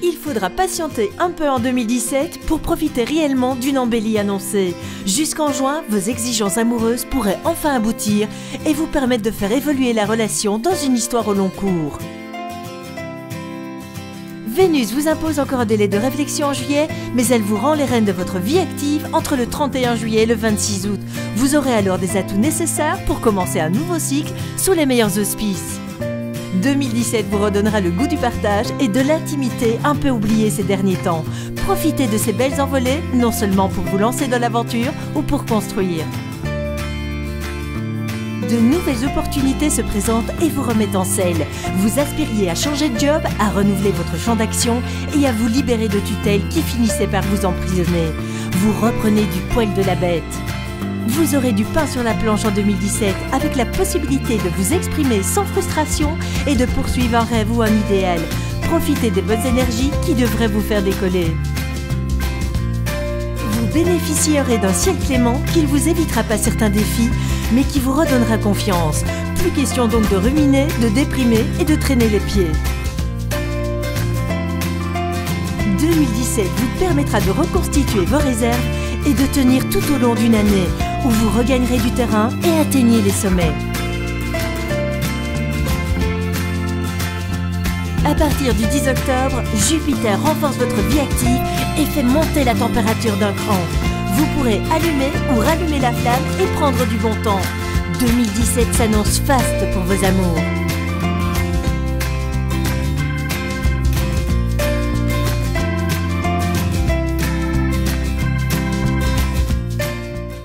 il faudra patienter un peu en 2017 pour profiter réellement d'une embellie annoncée. Jusqu'en juin, vos exigences amoureuses pourraient enfin aboutir et vous permettre de faire évoluer la relation dans une histoire au long cours. Vénus vous impose encore un délai de réflexion en juillet, mais elle vous rend les rênes de votre vie active entre le 31 juillet et le 26 août. Vous aurez alors des atouts nécessaires pour commencer un nouveau cycle sous les meilleurs auspices. 2017 vous redonnera le goût du partage et de l'intimité un peu oubliée ces derniers temps. Profitez de ces belles envolées, non seulement pour vous lancer dans l'aventure ou pour construire. De nouvelles opportunités se présentent et vous remettent en selle. Vous aspiriez à changer de job, à renouveler votre champ d'action et à vous libérer de tutelles qui finissaient par vous emprisonner. Vous reprenez du poil de la bête. Vous aurez du pain sur la planche en 2017 avec la possibilité de vous exprimer sans frustration et de poursuivre un rêve ou un idéal. Profitez des bonnes énergies qui devraient vous faire décoller. Vous bénéficierez d'un ciel clément qui ne vous évitera pas certains défis, mais qui vous redonnera confiance. Plus question donc de ruminer, de déprimer et de traîner les pieds. 2017 vous permettra de reconstituer vos réserves et de tenir tout au long d'une année où vous regagnerez du terrain et atteignez les sommets. À partir du 10 octobre, Jupiter renforce votre vie active et fait monter la température d'un cran. Vous pourrez allumer ou rallumer la flamme et prendre du bon temps. 2017 s'annonce faste pour vos amours.